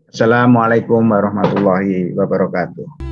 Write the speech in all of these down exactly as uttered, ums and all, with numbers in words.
Assalamualaikum warahmatullahi wabarakatuh.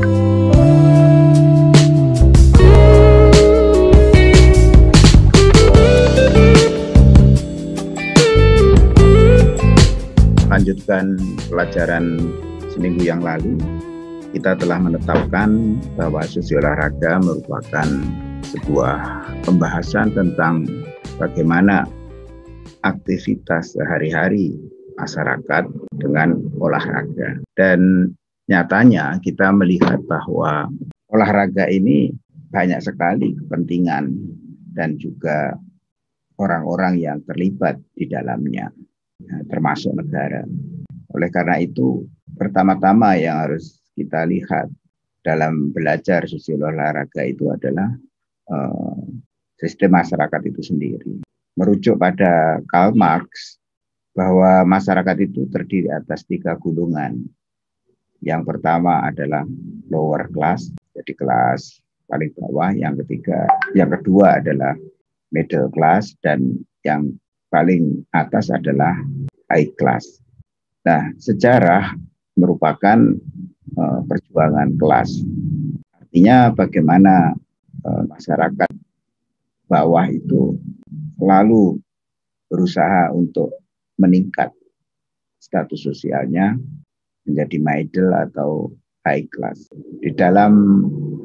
Lanjutkan pelajaran seminggu yang lalu, kita telah menetapkan bahwa sesi olahraga merupakan sebuah pembahasan tentang bagaimana aktivitas sehari-hari masyarakat dengan olahraga. Dan nyatanya kita melihat bahwa olahraga ini banyak sekali kepentingan dan juga orang-orang yang terlibat di dalamnya, termasuk negara. Oleh karena itu, pertama-tama yang harus kita lihat dalam belajar sosial olahraga itu adalah uh, sistem masyarakat itu sendiri. Merujuk pada Karl Marx, bahwa masyarakat itu terdiri atas tiga golongan. Yang pertama adalah lower class, jadi kelas paling bawah. Yang ketiga, yang kedua adalah middle class, dan yang paling atas adalah high class. Nah, sejarah merupakan uh, perjuangan kelas. Artinya bagaimana uh, masyarakat bawah itu selalu berusaha untuk meningkat status sosialnya menjadi middle atau high class. Di dalam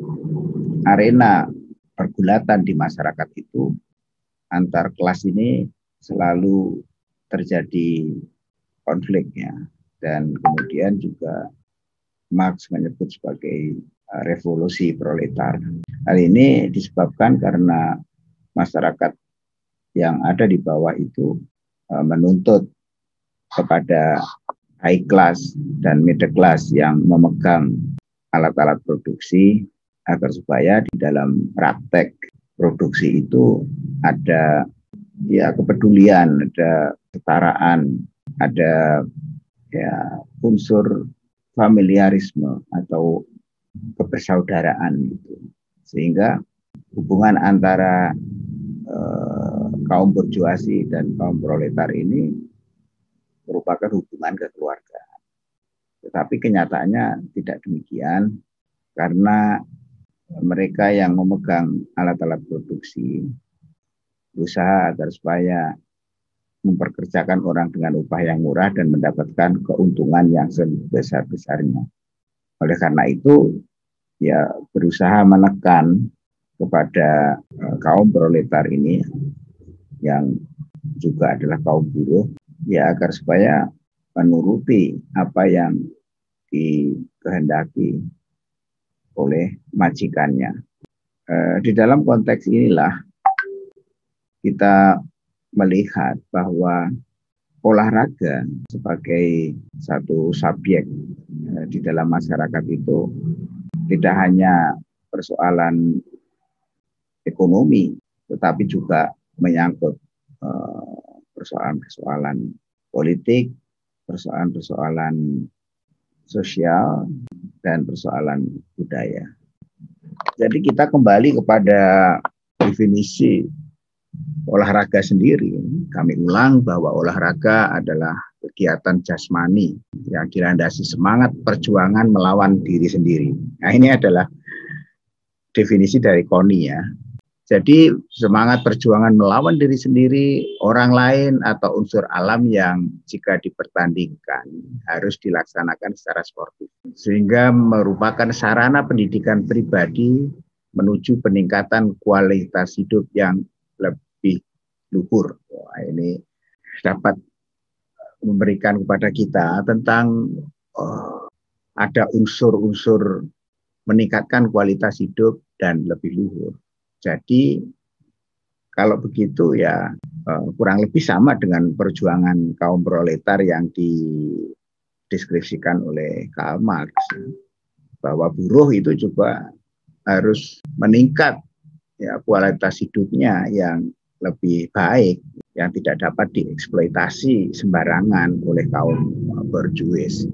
arena pergulatan di masyarakat itu, antar kelas ini selalu terjadi konfliknya, dan kemudian juga Marx menyebut sebagai revolusi proletar. Hal ini disebabkan karena masyarakat yang ada di bawah itu menuntut kepada high class dan middle class yang memegang alat-alat produksi agar supaya di dalam praktek produksi itu ada ya kepedulian, ada kesetaraan, ada ya unsur familiarisme atau kebersaudaraan gitu. Sehingga hubungan antara eh, kaum burjuasi dan kaum proletar ini merupakan hubungan kekeluargaan. Tetapi kenyataannya tidak demikian, karena mereka yang memegang alat-alat produksi berusaha agar supaya memperkerjakan orang dengan upah yang murah dan mendapatkan keuntungan yang sebesar-besarnya. Oleh karena itu, ya berusaha menekan kepada uh, kaum proletar ini yang juga adalah kaum buruh, ya agar supaya menuruti apa yang dikehendaki oleh majikannya. Uh, di dalam konteks inilah kita melihat bahwa olahraga sebagai satu subjek uh, di dalam masyarakat itu tidak hanya persoalan ekonomi, tetapi juga menyangkut persoalan-persoalan politik, persoalan-persoalan sosial, dan persoalan budaya. Jadi kita kembali kepada definisi olahraga sendiri. Kami ulang bahwa olahraga adalah kegiatan jasmani yang dilandasi semangat perjuangan melawan diri sendiri. Nah, ini adalah definisi dari K O N I ya. Jadi semangat perjuangan melawan diri sendiri, orang lain, atau unsur alam yang jika dipertandingkan harus dilaksanakan secara sportif. Sehingga merupakan sarana pendidikan pribadi menuju peningkatan kualitas hidup yang lebih luhur. Wah, ini dapat memberikan kepada kita tentang oh, ada unsur-unsur meningkatkan kualitas hidup dan lebih luhur. Jadi kalau begitu ya eh, kurang lebih sama dengan perjuangan kaum proletar yang dideskripsikan oleh Karl Marx, bahwa buruh itu juga harus meningkat ya kualitas hidupnya yang lebih baik, yang tidak dapat dieksploitasi sembarangan oleh kaum borjuis.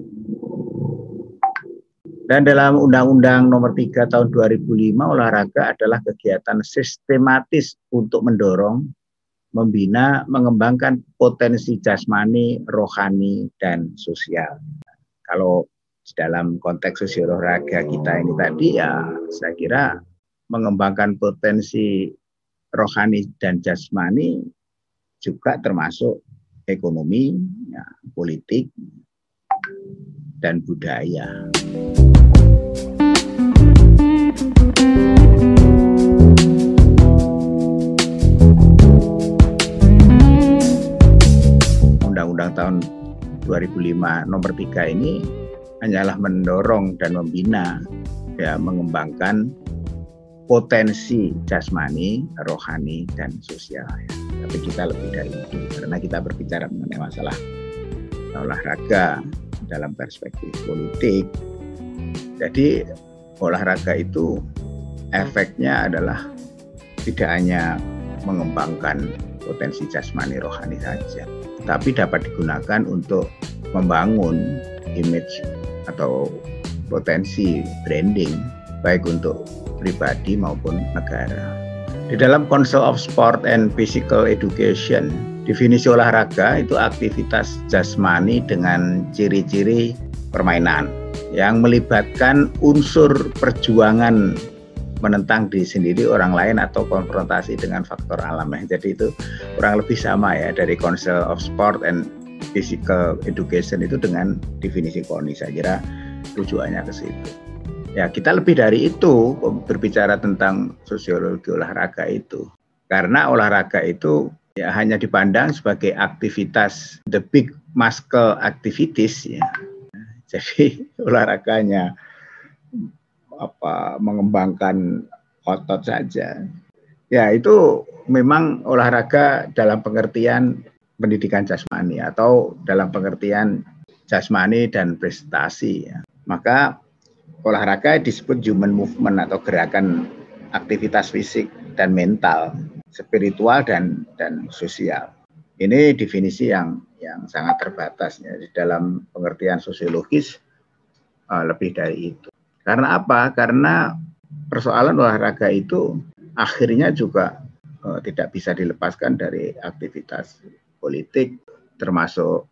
Dan dalam Undang-Undang Nomor tiga Tahun dua ribu lima, olahraga adalah kegiatan sistematis untuk mendorong, membina, mengembangkan potensi jasmani, rohani, dan sosial. Kalau dalam konteks sosial olahraga kita ini tadi ya saya kira mengembangkan potensi rohani dan jasmani juga termasuk ekonomi, ya, politik, dan budaya. Undang-Undang tahun dua ribu lima nomor tiga ini hanyalah mendorong dan membina, ya, mengembangkan potensi jasmani, rohani, dan sosial. Ya. Tapi kita lebih dari itu, karena kita berbicara mengenai masalah olahraga dalam perspektif politik. Jadi olahraga itu efeknya adalah tidak hanya mengembangkan potensi jasmani rohani saja, tapi dapat digunakan untuk membangun image atau potensi branding baik untuk pribadi maupun negara. Di dalam Council of Sport and Physical Education, definisi olahraga itu aktivitas jasmani dengan ciri-ciri permainan yang melibatkan unsur perjuangan menentang diri sendiri, orang lain, atau konfrontasi dengan faktor alam. Jadi itu kurang lebih sama ya dari Council of Sport and Physical Education itu dengan definisi K O N I. Saya kira tujuannya ke situ. Ya, kita lebih dari itu berbicara tentang sosiologi olahraga itu. Karena olahraga itu ya hanya dipandang sebagai aktivitas the big muscle activities ya. Jadi olahraganya apa mengembangkan otot saja. Ya, itu memang olahraga dalam pengertian pendidikan jasmani atau dalam pengertian jasmani dan prestasi ya. Maka olahraga disebut human movement atau gerakan aktivitas fisik dan mental, spiritual dan dan sosial. Ini definisi yang yang sangat terbatas ya. Di dalam pengertian sosiologis uh, lebih dari itu. Karena apa? Karena persoalan olahraga itu akhirnya juga uh, tidak bisa dilepaskan dari aktivitas politik, termasuk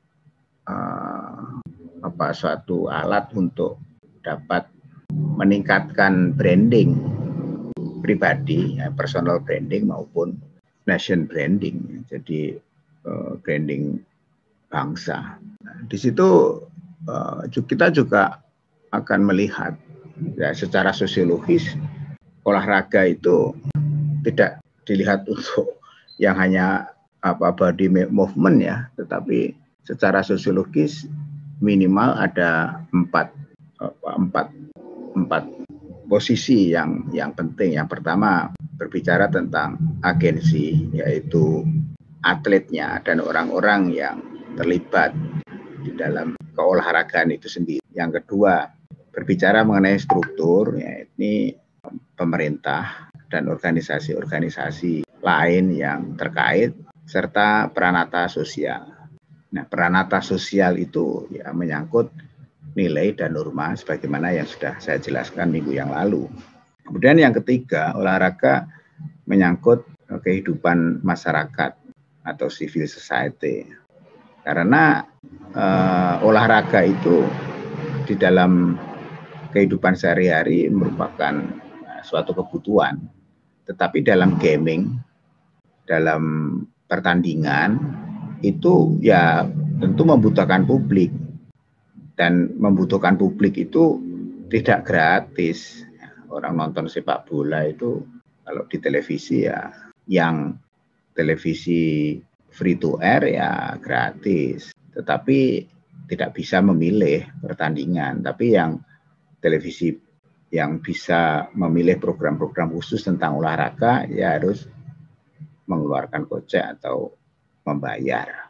uh, apa suatu alat untuk dapat meningkatkan branding pribadi, ya, personal branding maupun nation branding, jadi uh, branding bangsa. Nah, di situ uh, kita juga akan melihat, ya, secara sosiologis olahraga itu tidak dilihat untuk yang hanya apa body movement ya, tetapi secara sosiologis minimal ada empat apa, empat empat posisi yang yang penting. Yang pertama berbicara tentang agensi, yaitu atletnya dan orang-orang yang terlibat di dalam keolahragaan itu sendiri. Yang kedua berbicara mengenai struktur, yakni pemerintah dan organisasi-organisasi lain yang terkait serta peranata sosial. Nah, peranata sosial itu ya menyangkut nilai dan norma sebagaimana yang sudah saya jelaskan minggu yang lalu. Kemudian yang ketiga, olahraga menyangkut kehidupan masyarakat atau civil society. Karena eh, olahraga itu di dalam kehidupan sehari-hari merupakan eh, suatu kebutuhan. Tetapi dalam gaming, dalam pertandingan itu ya tentu membutuhkan publik. Dan membutuhkan publik itu tidak gratis. Orang nonton sepak bola itu kalau di televisi ya yang televisi free to air ya gratis. Tetapi tidak bisa memilih pertandingan. Tapi yang televisi yang bisa memilih program-program khusus tentang olahraga ya harus mengeluarkan kocek atau membayar.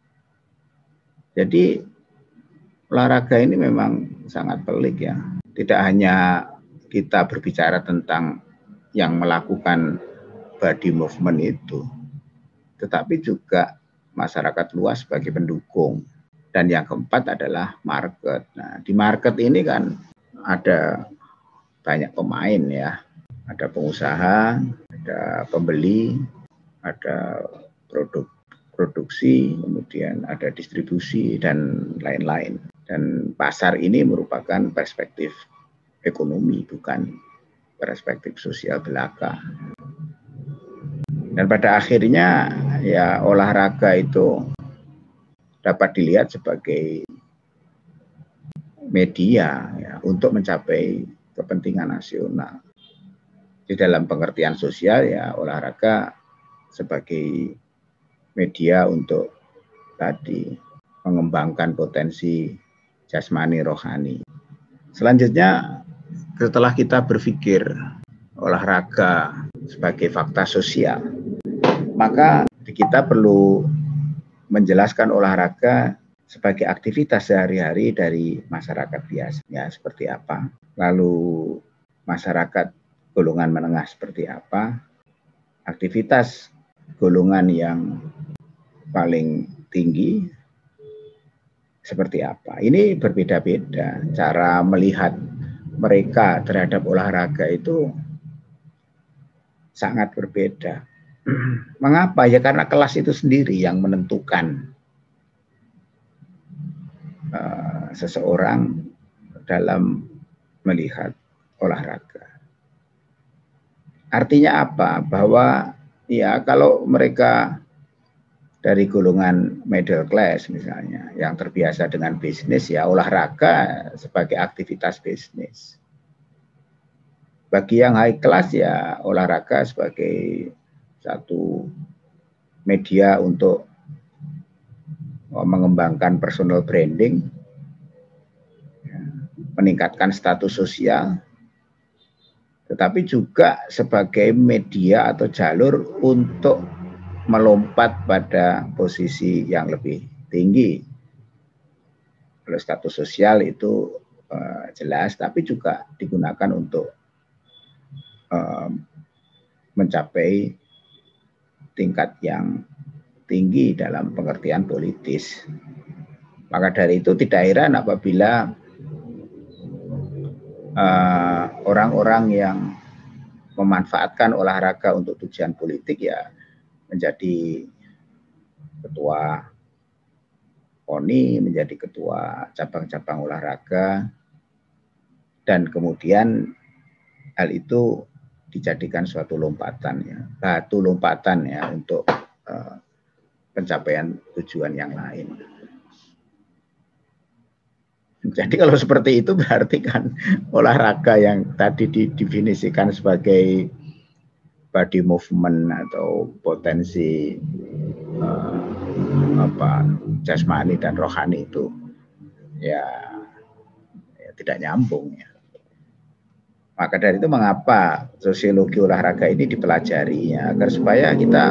Jadi olahraga ini memang sangat pelik ya. Tidak hanya kita berbicara tentang yang melakukan body movement itu, tetapi juga masyarakat luas sebagai pendukung. Dan yang keempat adalah market. Nah, di market ini kan ada banyak pemain ya. Ada pengusaha, ada pembeli, ada produk produksi, kemudian ada distribusi dan lain-lain. Dan pasar ini merupakan perspektif ekonomi, bukan perspektif sosial belaka. Dan pada akhirnya ya olahraga itu dapat dilihat sebagai media ya, untuk mencapai kepentingan nasional. Di dalam pengertian sosial ya olahraga sebagai media untuk tadi mengembangkan potensi jasmani rohani. Selanjutnya setelah kita berpikir olahraga sebagai fakta sosial, maka kita perlu menjelaskan olahraga sebagai aktivitas sehari-hari dari masyarakat biasanya seperti apa, lalu masyarakat golongan menengah seperti apa, aktivitas golongan yang paling tinggi seperti apa. Ini berbeda-beda cara melihat mereka terhadap olahraga itu sangat berbeda. Mengapa? Ya karena kelas itu sendiri yang menentukan uh, seseorang dalam melihat olahraga. Artinya apa? Bahwa ya kalau mereka dari golongan middle class misalnya, yang terbiasa dengan bisnis, ya olahraga sebagai aktivitas bisnis. Bagi yang high class ya olahraga sebagai satu media untuk mengembangkan personal branding, meningkatkan status sosial, tetapi juga sebagai media atau jalur untuk melompat pada posisi yang lebih tinggi. Kalau status sosial itu uh, jelas, tapi juga digunakan untuk uh, mencapai tingkat yang tinggi dalam pengertian politis. Maka dari itu tidak heran apabila orang-orang uh, yang memanfaatkan olahraga untuk tujuan politik ya menjadi ketua P O N I, menjadi ketua cabang-cabang olahraga, dan kemudian hal itu dijadikan suatu lompatan ya, batu lompatan ya untuk uh, pencapaian tujuan yang lain. Jadi kalau seperti itu berarti kan olahraga yang tadi didefinisikan sebagai body movement atau potensi uh, apa jasmani dan rohani itu ya, ya tidak nyambung ya. Maka dari itu mengapa sosiologi olahraga ini dipelajari ya, agar supaya kita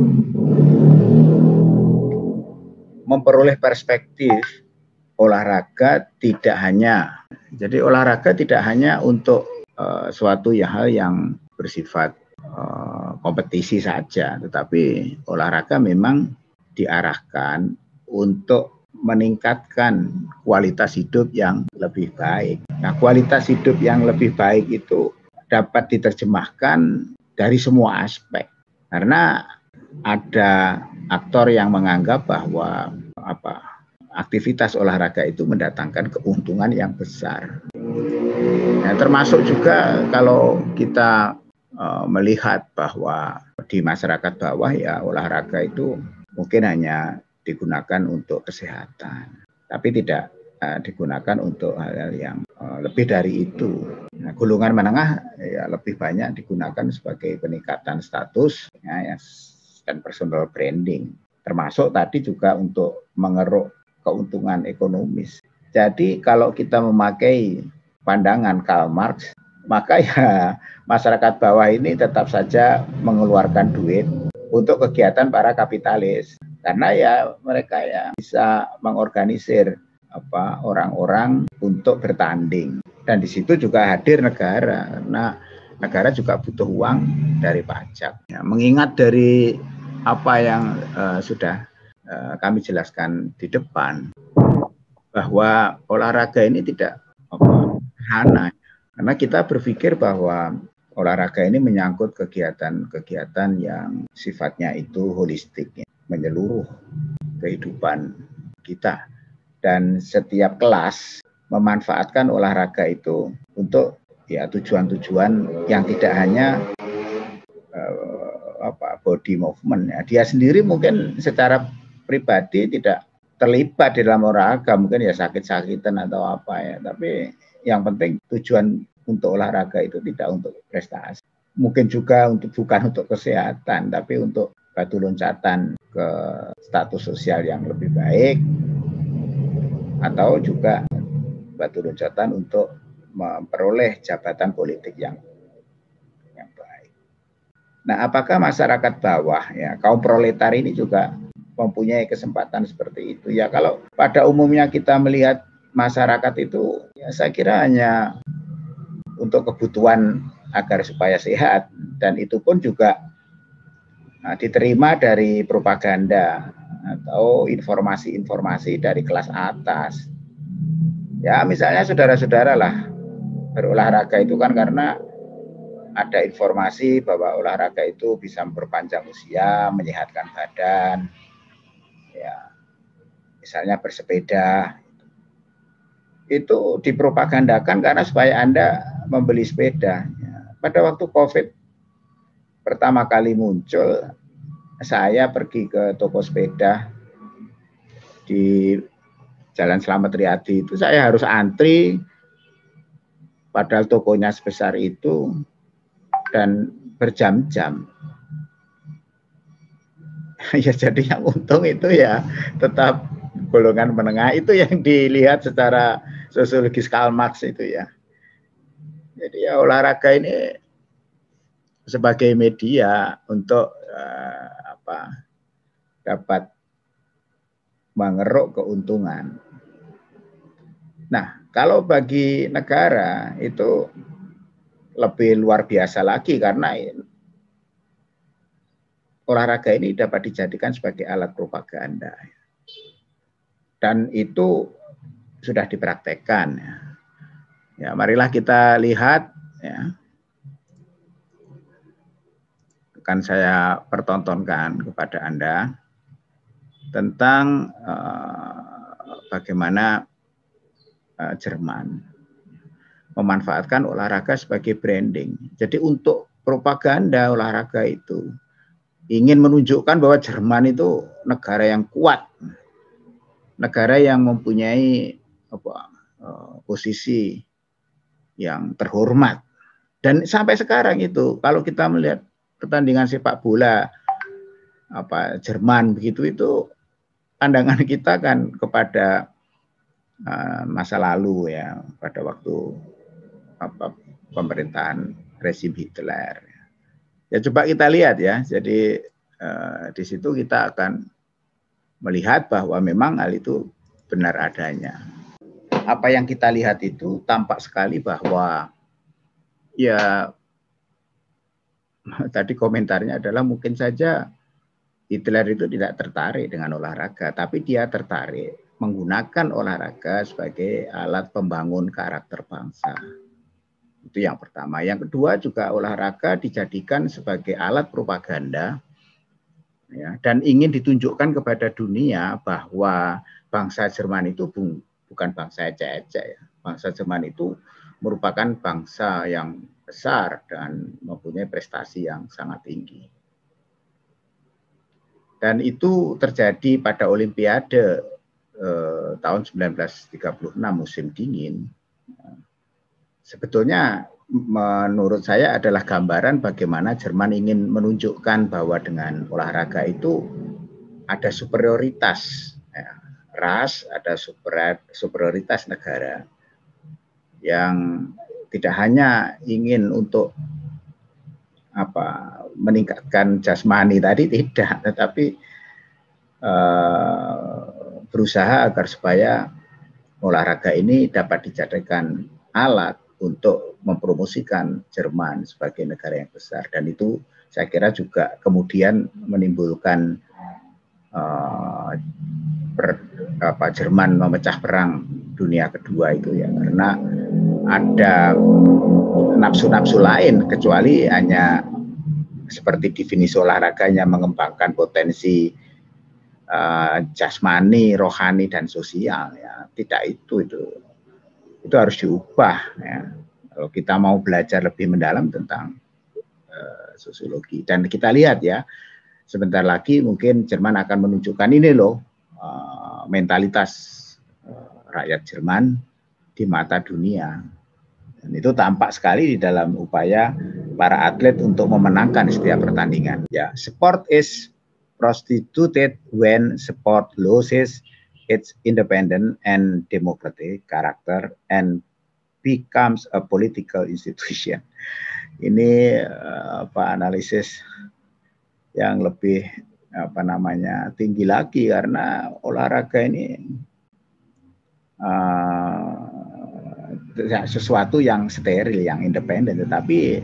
memperoleh perspektif olahraga tidak hanya, jadi olahraga tidak hanya untuk uh, suatu ya hal yang bersifat uh, kompetisi saja, tetapi olahraga memang diarahkan untuk meningkatkan kualitas hidup yang lebih baik. Nah, kualitas hidup yang lebih baik itu dapat diterjemahkan dari semua aspek, karena ada aktor yang menganggap bahwa apa aktivitas olahraga itu mendatangkan keuntungan yang besar. Nah, termasuk juga kalau kita uh, melihat bahwa di masyarakat bawah ya olahraga itu mungkin hanya digunakan untuk kesehatan, tapi tidak uh, digunakan untuk hal-hal yang uh, lebih dari itu. Nah, golongan menengah ya lebih banyak digunakan sebagai peningkatan status ya, dan personal branding, termasuk tadi juga untuk mengeruk keuntungan ekonomis. Jadi kalau kita memakai pandangan Karl Marx, maka ya masyarakat bawah ini tetap saja mengeluarkan duit untuk kegiatan para kapitalis, karena ya mereka ya bisa mengorganisir apa orang-orang untuk bertanding, dan di situ juga hadir negara, karena negara juga butuh uang dari pajak. Ya, mengingat dari apa yang uh, sudah kami jelaskan di depan, bahwa olahraga ini tidak apa, hana, karena kita berpikir bahwa olahraga ini menyangkut kegiatan-kegiatan yang sifatnya itu holistik, ya, menyeluruh kehidupan kita. dan setiap kelas memanfaatkan olahraga itu untuk ya tujuan-tujuan yang tidak hanya uh, apa body movement ya. Dia sendiri mungkin secara pribadi tidak terlibat di dalam olahraga, mungkin ya sakit-sakitan atau apa ya, tapi yang penting tujuan untuk olahraga itu tidak untuk prestasi, mungkin juga untuk bukan untuk kesehatan, tapi untuk batu loncatan ke status sosial yang lebih baik, atau juga batu loncatan untuk memperoleh jabatan politik yang yang baik. Nah, apakah masyarakat bawah ya kaum proletar ini juga mempunyai kesempatan seperti itu? Ya, kalau pada umumnya kita melihat masyarakat itu, ya saya kira hanya untuk kebutuhan agar supaya sehat, dan itu pun juga nah, diterima dari propaganda atau informasi-informasi dari kelas atas. Ya, misalnya saudara-saudara lah berolahraga itu kan karena ada informasi bahwa olahraga itu bisa memperpanjang usia, menyehatkan badan. Ya, misalnya bersepeda, itu dipropagandakan karena supaya Anda membeli sepeda. Ya, pada waktu COVID pertama kali muncul, saya pergi ke toko sepeda di Jalan Slamet Riyadi itu, saya harus antri, padahal tokonya sebesar itu, dan berjam-jam. Ya, jadi yang untung itu ya tetap golongan menengah, itu yang dilihat secara sosiologis Karl Marx itu ya. Jadi ya olahraga ini sebagai media untuk uh, apa dapat mengeruk keuntungan. Nah, kalau bagi negara itu lebih luar biasa lagi, karena olahraga ini dapat dijadikan sebagai alat propaganda. Dan itu sudah dipraktekkan. Ya, marilah kita lihat ya. Akan saya pertontonkan kepada Anda tentang uh, bagaimana uh, Jerman memanfaatkan olahraga sebagai branding. Jadi untuk propaganda olahraga itu ingin menunjukkan bahwa Jerman itu negara yang kuat, negara yang mempunyai apa, uh, posisi yang terhormat. Dan sampai sekarang itu kalau kita melihat pertandingan sepak bola apa Jerman begitu, itu pandangan kita kan kepada uh, masa lalu ya, pada waktu apa pemerintahan rezim Hitler. Ya coba kita lihat ya. Jadi uh, di situ kita akan melihat bahwa memang hal itu benar adanya. Apa yang kita lihat itu tampak sekali bahwa ya tadi komentarnya adalah mungkin saja Hitler itu tidak tertarik dengan olahraga, tapi dia tertarik menggunakan olahraga sebagai alat pembangun karakter bangsa. Itu yang pertama. Yang kedua juga olahraga dijadikan sebagai alat propaganda ya, dan ingin ditunjukkan kepada dunia bahwa bangsa Jerman itu bukan bangsa ecek-ecek ya. Bangsa Jerman itu merupakan bangsa yang besar dan mempunyai prestasi yang sangat tinggi. Dan itu terjadi pada Olimpiade eh, tahun seribu sembilan ratus tiga puluh enam musim dingin. Sebetulnya menurut saya adalah gambaran bagaimana Jerman ingin menunjukkan bahwa dengan olahraga itu ada superioritas ya, ras, ada super, superioritas negara yang tidak hanya ingin untuk apa meningkatkan jasmani tadi tidak, tetapi uh, berusaha agar supaya olahraga ini dapat dijadikan alat untuk mempromosikan Jerman sebagai negara yang besar, dan itu saya kira juga kemudian menimbulkan uh, per, apa, Jerman memecah perang dunia kedua itu ya, karena ada nafsu-nafsu lain kecuali hanya seperti definisi olahraganya mengembangkan potensi uh, jasmani, rohani dan sosial ya. Tidak itu itu. Itu harus diubah ya. Kalau kita mau belajar lebih mendalam tentang uh, sosiologi, dan kita lihat ya, sebentar lagi mungkin Jerman akan menunjukkan ini loh uh, mentalitas uh, rakyat Jerman di mata dunia. Dan itu tampak sekali di dalam upaya para atlet untuk memenangkan setiap pertandingan. Ya, sport is prostituted when sport loses its independent and democratic character and becomes a political institution. Ini apa analisis yang lebih apa namanya tinggi lagi, karena olahraga ini uh, sesuatu yang steril, yang independen, tetapi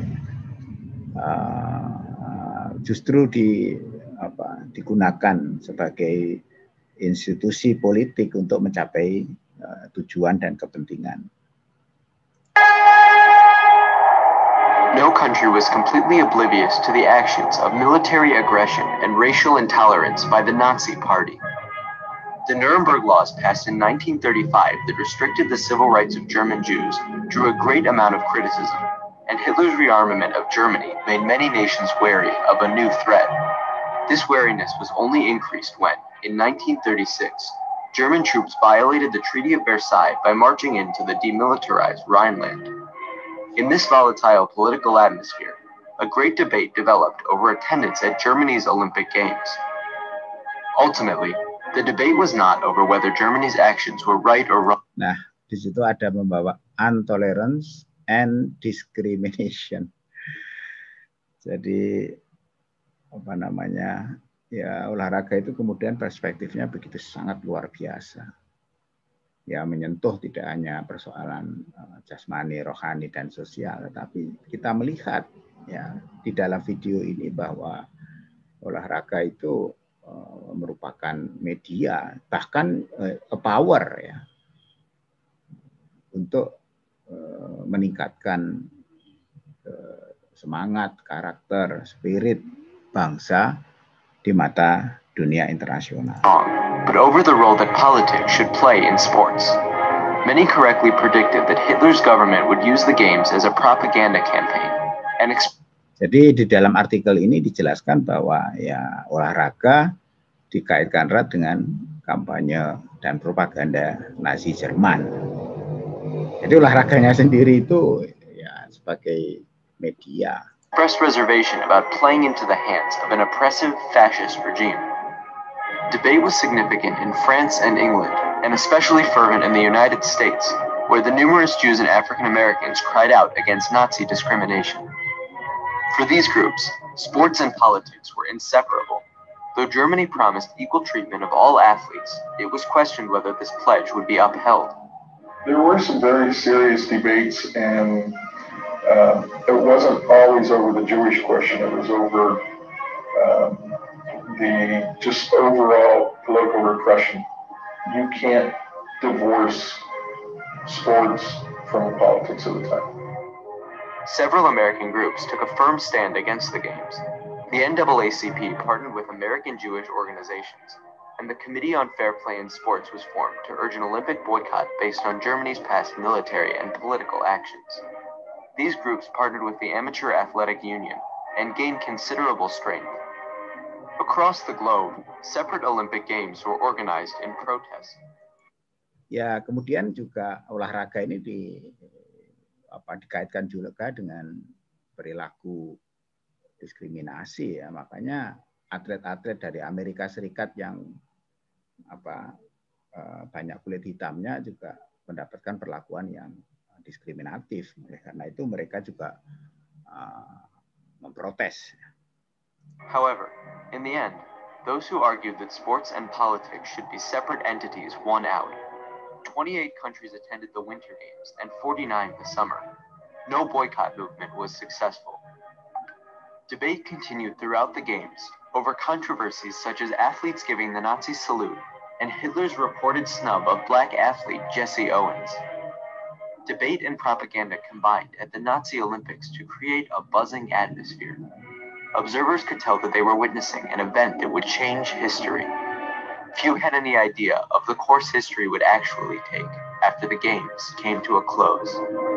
uh, justru di apa digunakan sebagai institusi politik untuk mencapai uh, tujuan dan kepentingan. No country was completely oblivious to the actions of military aggression and racial intolerance by the Nazi Party. The Nuremberg Laws passed in nineteen thirty-five that restricted the civil rights of German Jews drew a great amount of criticism, and Hitler's rearmament of Germany made many nations wary of a new threat. This wariness was only increased when, in nineteen thirty-six, German troops violated the Treaty of Versailles by marching into the demilitarized Rhineland. In this volatile political atmosphere, a great debate developed over attendance at Germany's Olympic Games. Ultimately, the debate was not over whether Germany's actions were right or wrong. Nah, di situ ada membawa intolerance and discrimination. Jadi apa namanya? Ya, olahraga itu kemudian perspektifnya begitu sangat luar biasa. Ya, menyentuh tidak hanya persoalan uh, jasmani, rohani dan sosial, tetapi kita melihat ya di dalam video ini bahwa olahraga itu uh, merupakan media, bahkan uh, a power ya untuk uh, meningkatkan uh, semangat, karakter, spirit bangsa di mata dunia internasional. But over the role that politics should play in sports. Many correctly predicted that Hitler's government would use the games as a propaganda campaign. And Jadi di dalam artikel ini dijelaskan bahwa ya olahraga dikaitkan erat dengan kampanye dan propaganda Nazi Jerman. Jadi olahraganya sendiri itu ya sebagai media. Expressed reservation about playing into the hands of an oppressive fascist regime. Debate was significant in France and England, and especially fervent in the United States, where the numerous Jews and African Americans cried out against Nazi discrimination. For these groups, sports and politics were inseparable. Though Germany promised equal treatment of all athletes, it was questioned whether this pledge would be upheld. There were some very serious debates, and uh, it wasn't always over the Jewish question. It was over um, the just overall political repression. You can't divorce sports from the politics of the time. Several American groups took a firm stand against the games. The N double A C P partnered with American Jewish organizations, and the Committee on Fair Play in Sports was formed to urge an Olympic boycott based on Germany's past military and political actions. These groups partnered with the Amateur Athletic Union and gained considerable strength. Across the globe, separate Olympic Games were organized in protest. Ya, kemudian juga olahraga ini di apa dikaitkan juga dengan perilaku diskriminasi ya. Makanya atlet-atlet dari Amerika Serikat yang apa banyak kulit hitamnya juga mendapatkan perlakuan yang diskriminatif. Karena itu mereka juga uh, memprotes. However, in the end, those who argued that sports and politics should be separate entities won out. twenty-eight countries attended the Winter Games and forty-nine the summer. No boycott movement was successful. Debate continued throughout the Games over controversies such as athletes giving the Nazi salute and Hitler's reported snub of black athlete Jesse Owens. Debate and propaganda combined at the Nazi Olympics to create a buzzing atmosphere. Observers could tell that they were witnessing an event that would change history. few had any idea of the course history would actually take after the Games came to a close.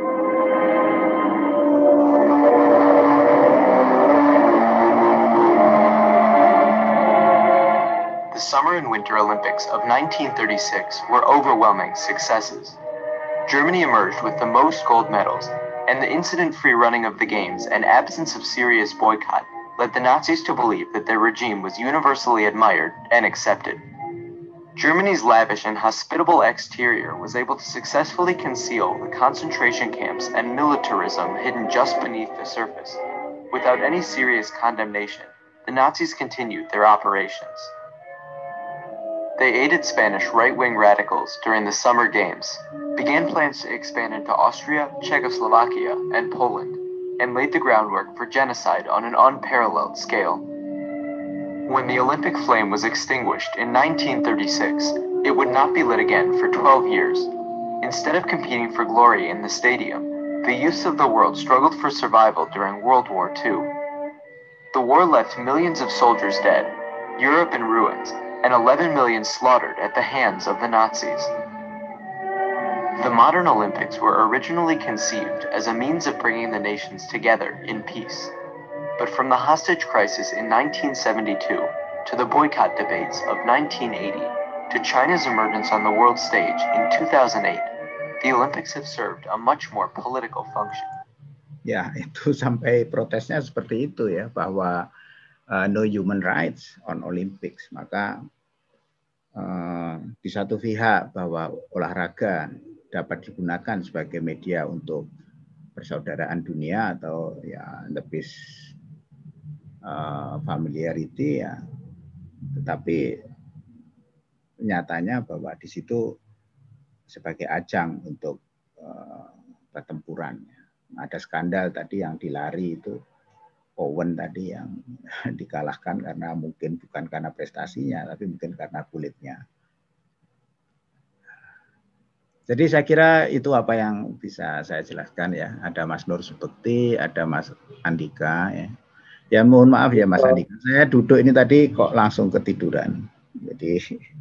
The Summer and Winter Olympics of nineteen thirty-six were overwhelming successes. Germany emerged with the most gold medals, and the incident-free running of the Games and absence of serious boycott led the Nazis to believe that their regime was universally admired and accepted. Germany's lavish and hospitable exterior was able to successfully conceal the concentration camps and militarism hidden just beneath the surface. Without any serious condemnation, the Nazis continued their operations. They aided Spanish right-wing radicals during the Summer Games, began plans to expand into Austria, Czechoslovakia, and Poland, and laid the groundwork for genocide on an unparalleled scale. When the Olympic flame was extinguished in nineteen thirty-six, it would not be lit again for twelve years. Instead of competing for glory in the stadium, the youths of the world struggled for survival during World War Two. The war left millions of soldiers dead, Europe in ruins, and eleven million slaughtered at the hands of the Nazis. The modern Olympics were originally conceived as a means of bringing the nations together in peace. But from the hostage crisis in nineteen seventy-two to the boycott debates of nineteen eighty to China's emergence on the world stage in two thousand eight, the Olympics have served a much more political function. Ya, itu sampai protesnya seperti itu ya, bahwa uh, no human rights on Olympics. Maka uh, di satu pihak bahwa olahraga dapat digunakan sebagai media untuk persaudaraan dunia atau ya lebih Uh, familiarity ya, tetapi nyatanya bahwa di situ sebagai ajang untuk uh, pertempuran. Ada skandal tadi yang dilari itu Owen tadi yang dikalahkan karena mungkin bukan karena prestasinya, tapi mungkin karena kulitnya. Jadi saya kira itu apa yang bisa saya jelaskan ya. Ada Mas Nur Subekti, ada Mas Andika ya. Ya mohon maaf ya Mas Andika, saya duduk ini tadi kok langsung ketiduran. Jadi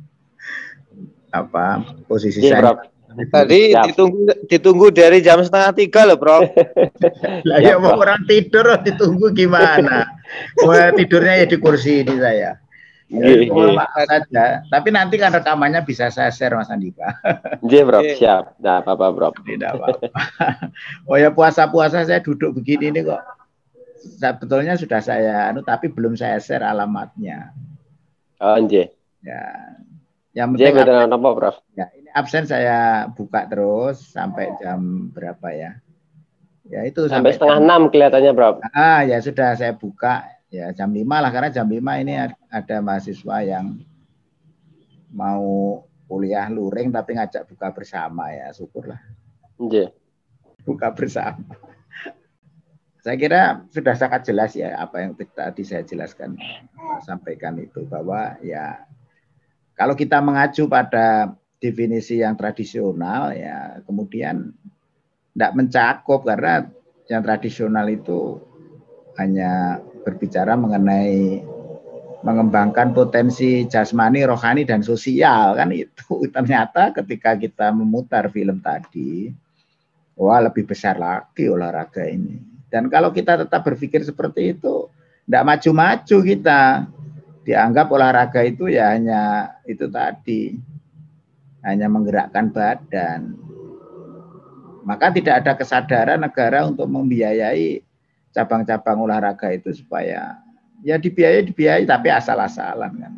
apa posisi ya, saya? Bro. Tadi ditunggu ditunggu dari jam setengah tiga loh, Bro. Lah ya mau orang tidur ditunggu gimana? Mau tidurnya ya di kursi ini saya. Ya, mohon maaf saja. Tapi nanti kan rekamannya bisa saya share Mas Andika. Iya Bro, siap. Nah apa-apa Bro. Tidak apa-apa. Oh ya puasa-puasa saya duduk begini nih kok. Sebetulnya sudah saya anu tapi belum saya share alamatnya. Oh nggih. Ya. Yang penting absen, apa, Prof? Ya, ini absen saya buka terus sampai jam berapa ya? Ya itu sampai, sampai setengah enam kelihatannya, Prof. Ah, ya sudah saya buka ya jam lima lah karena jam lima ini ada mahasiswa yang mau kuliah luring tapi ngajak buka bersama ya, syukurlah. Nggih. Buka bersama. Saya kira sudah sangat jelas ya apa yang tadi saya jelaskan, sampaikan itu bahwa ya kalau kita mengacu pada definisi yang tradisional ya kemudian tidak mencakup karena yang tradisional itu hanya berbicara mengenai mengembangkan potensi jasmani, rohani dan sosial kan itu. Ternyata ketika kita memutar film tadi, wah lebih besar lagi olahraga ini. Dan kalau kita tetap berpikir seperti itu, tidak maju-maju kita. Dianggap olahraga itu ya hanya itu tadi, hanya menggerakkan badan. Maka tidak ada kesadaran negara untuk membiayai cabang-cabang olahraga itu supaya ya dibiayai, dibiayai tapi asal-asalan kan.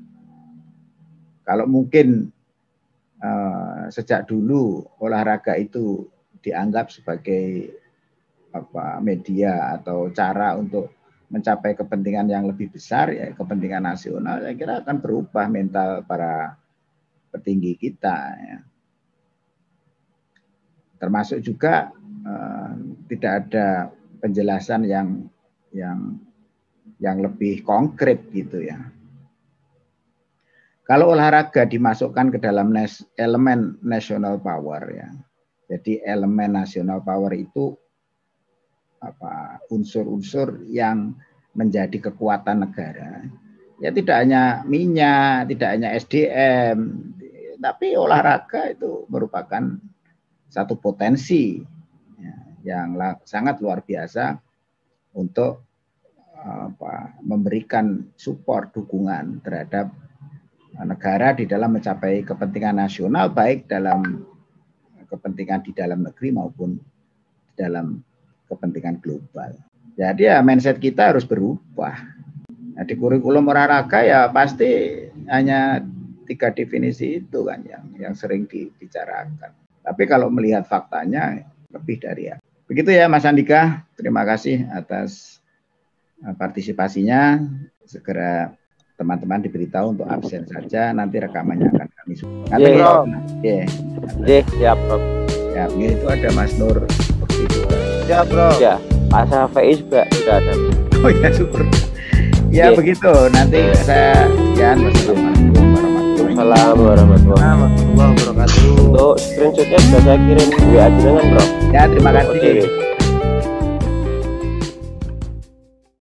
Kalau mungkin uh, sejak dulu olahraga itu dianggap sebagai apa media atau cara untuk mencapai kepentingan yang lebih besar ya kepentingan nasional, saya kira akan berubah mental para petinggi kita ya. Termasuk juga uh, tidak ada penjelasan yang yang yang lebih konkret gitu ya. Kalau olahraga dimasukkan ke dalam nes, elemen national power ya. Jadi elemen national power itu apa unsur-unsur yang menjadi kekuatan negara Ya tidak hanya minyak, tidak hanya S D M, tapi olahraga itu merupakan satu potensi ya, yang sangat luar biasa untuk apa, memberikan support, dukungan terhadap negara di dalam mencapai kepentingan nasional, baik dalam kepentingan di dalam negeri maupun di dalam kepentingan global. Jadi ya mindset kita harus berubah. Nah, di kurikulum olahraga ya pasti hanya tiga definisi itu kan yang yang sering dibicarakan. Tapi kalau melihat faktanya lebih dari ya. Begitu ya Mas Andika, terima kasih atas partisipasinya. Segera teman-teman diberitahu untuk absen saja, nanti rekamannya akan kami nanti yeah, bro. Yeah. Yeah, siap bro. Ya, itu ada Mas Nur seperti itu. Ya bro. Ya, Pak Syafi'i juga sudah ada. Oh ya syukur. Ya yeah. Begitu. Nanti saya sekian. Wassalamualaikum warahmatullahi wabarakatuh. Untuk screenshotnya sudah saya kirim W A jenengan bro. Ya terima kasih.